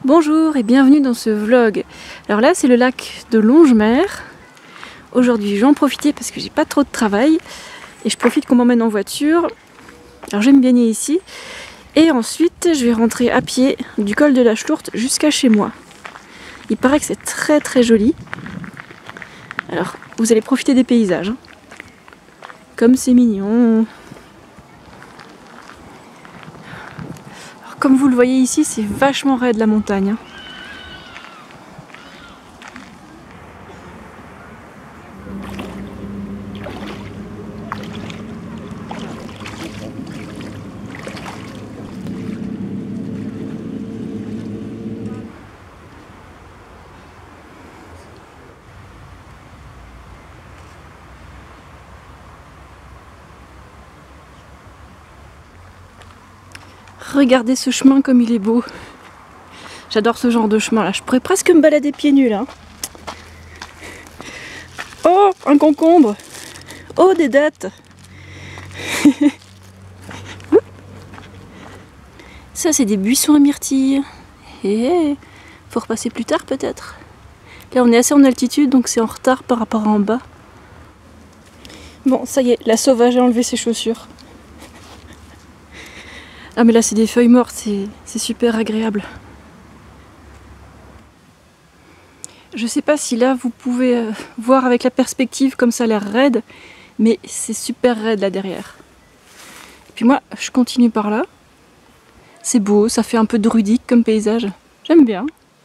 Bonjour et bienvenue dans ce vlog. Alors là c'est le lac de Longemer. Aujourd'hui je vais en profiter parce que j'ai pas trop de travail et je profite qu'on m'emmène en voiture. Alors je vais me baigner ici et ensuite je vais rentrer à pied du col de la Schlourte jusqu'à chez moi. Il paraît que c'est très joli. Alors vous allez profiter des paysages. Hein. Comme c'est mignon. Comme vous le voyez ici, c'est vachement raide la montagne. Hein. Regardez ce chemin comme il est beau. J'adore ce genre de chemin là. Je pourrais presque me balader pieds nus là. Oh, un concombre. Oh, des dattes. Ça, c'est des buissons à myrtilles. Et faut repasser plus tard peut-être. Là, on est assez en altitude, donc c'est en retard par rapport à en bas. Bon, ça y est, la sauvage a enlevé ses chaussures. Ah mais là c'est des feuilles mortes, c'est super agréable. Je sais pas si là vous pouvez voir avec la perspective comme ça a l'air raide, mais c'est super raide là derrière. Et puis moi je continue par là. C'est beau, ça fait un peu druidique comme paysage. J'aime bien.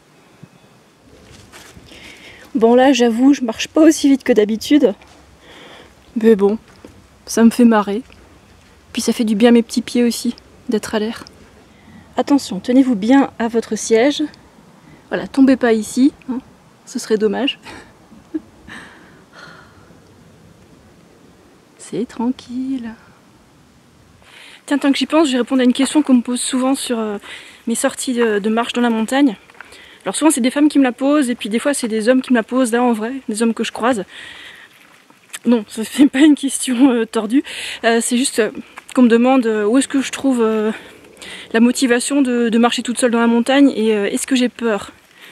Bon là j'avoue je marche pas aussi vite que d'habitude. Mais bon, ça me fait marrer. Puis ça fait du bien à mes petits pieds aussi. D'être à l'air. Attention, tenez-vous bien à votre siège. Voilà, tombez pas ici, hein, ce serait dommage. C'est tranquille. Tiens, tant que j'y pense, je vais répondre à une question qu'on me pose souvent sur mes sorties de marche dans la montagne. Alors souvent c'est des femmes qui me la posent, et puis des fois c'est des hommes qui me la posent, là en vrai, des hommes que je croise. Non, ça fait pas une question tordue, c'est juste qu'on me demande où est-ce que je trouve la motivation de marcher toute seule dans la montagne et est-ce que j'ai peur?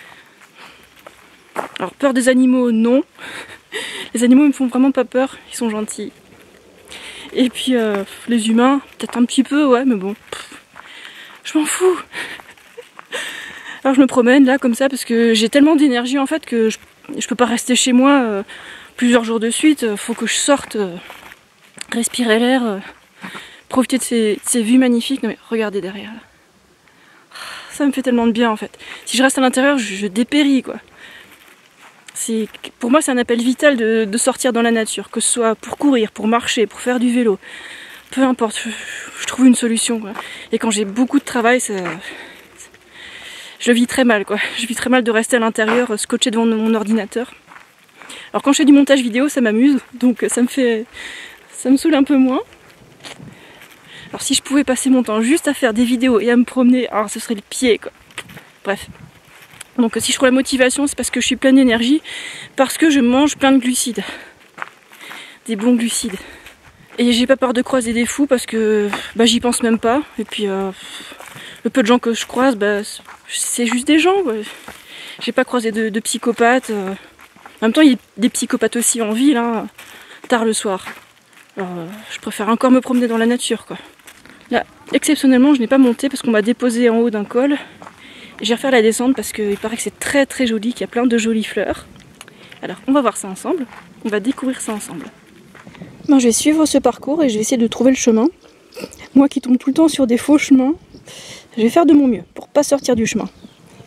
Alors peur des animaux, non. Les animaux ils me font vraiment pas peur, ils sont gentils. Et puis les humains, peut-être un petit peu, ouais, mais bon, je m'en fous. Alors je me promène là comme ça parce que j'ai tellement d'énergie en fait que je peux pas rester chez moi plusieurs jours de suite. Faut que je sorte, respirer l'air. Profiter de ces vues magnifiques. Non mais regardez derrière là. Ça me fait tellement de bien en fait. Si je reste à l'intérieur, je dépéris quoi. Pour moi c'est un appel vital de sortir dans la nature, que ce soit pour courir, pour marcher, pour faire du vélo. Peu importe, je trouve une solution quoi. Et quand j'ai beaucoup de travail, je le vis très mal quoi. Je vis très mal de rester à l'intérieur, scotché devant mon ordinateur. Alors quand je fais du montage vidéo, ça m'amuse, donc ça me saoule un peu moins. Alors si je pouvais passer mon temps juste à faire des vidéos et à me promener, alors ce serait le pied quoi. Bref. Donc si je trouve la motivation, c'est parce que je suis pleine d'énergie, parce que je mange plein de glucides. Des bons glucides. Et j'ai pas peur de croiser des fous parce que j'y pense même pas. Et puis le peu de gens que je croise, c'est juste des gens. Ouais. J'ai pas croisé de psychopathes. En même temps, il y a des psychopathes aussi en ville, hein, tard le soir. Alors je préfère encore me promener dans la nature quoi. Là, exceptionnellement, je n'ai pas monté parce qu'on m'a déposé en haut d'un col. Je vais refaire la descente parce qu'il paraît que c'est très joli, qu'il y a plein de jolies fleurs. Alors, on va voir ça ensemble. On va découvrir ça ensemble. Bon, je vais suivre ce parcours et je vais essayer de trouver le chemin. Moi qui tombe tout le temps sur des faux chemins, je vais faire de mon mieux pour pas sortir du chemin.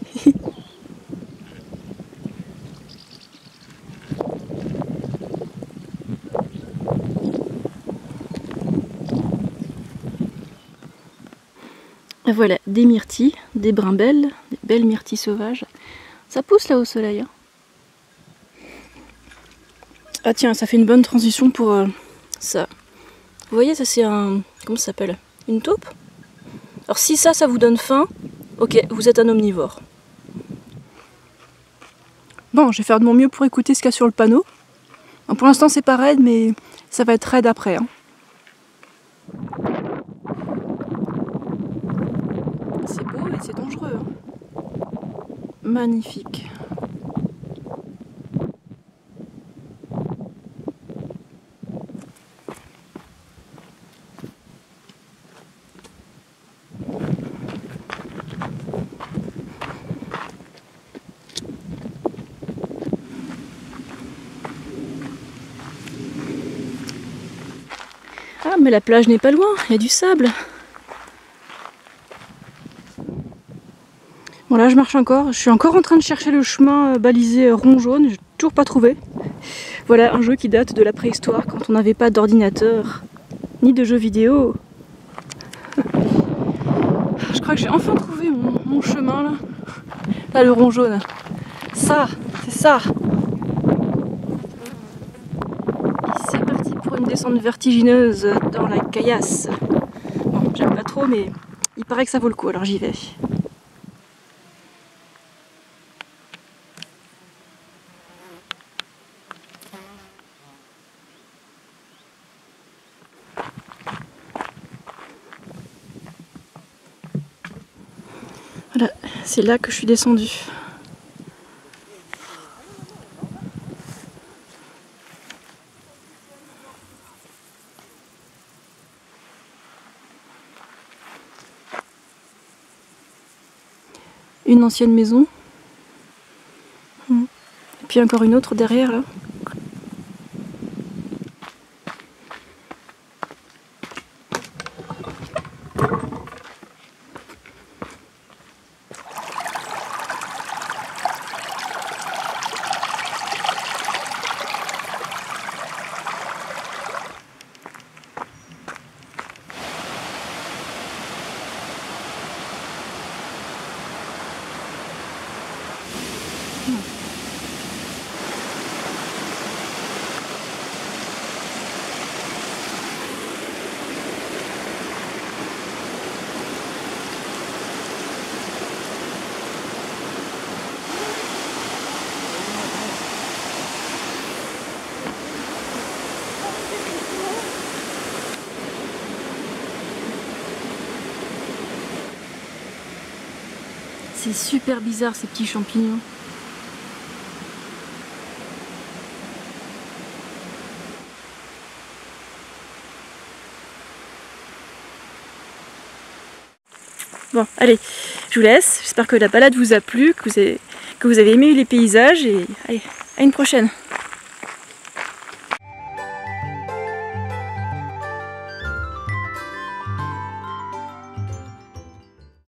Et voilà, des myrtilles, des brimbelles, des belles myrtilles sauvages. Ça pousse là au soleil. Hein. Ah tiens, ça fait une bonne transition pour ça. Vous voyez, ça c'est un... Comment ça s'appelle? Une taupe? Alors si ça vous donne faim, ok, vous êtes un omnivore. Bon, je vais faire de mon mieux pour écouter ce qu'il y a sur le panneau. Bon, pour l'instant c'est pas raide, mais ça va être raide après. Hein. C'est beau, mais c'est dangereux. Hein. magnifique. Ah, mais la plage n'est pas loin, il y a du sable. Bon, là je marche encore, je suis encore en train de chercher le chemin balisé rond jaune, j'ai toujours pas trouvé. Voilà un jeu qui date de la préhistoire, quand on n'avait pas d'ordinateur, ni de jeux vidéo. Je crois que j'ai enfin trouvé mon chemin là. Là, le rond jaune. Ça, c'est ça. C'est parti pour une descente vertigineuse dans la caillasse. Bon, j'aime pas trop, mais il paraît que ça vaut le coup, alors j'y vais. Voilà, c'est là que je suis descendue. Une ancienne maison. Et puis encore une autre derrière là. C'est super bizarre ces petits champignons. Bon, allez, je vous laisse. J'espère que la balade vous a plu, que vous avez aimé les paysages et allez, à une prochaine.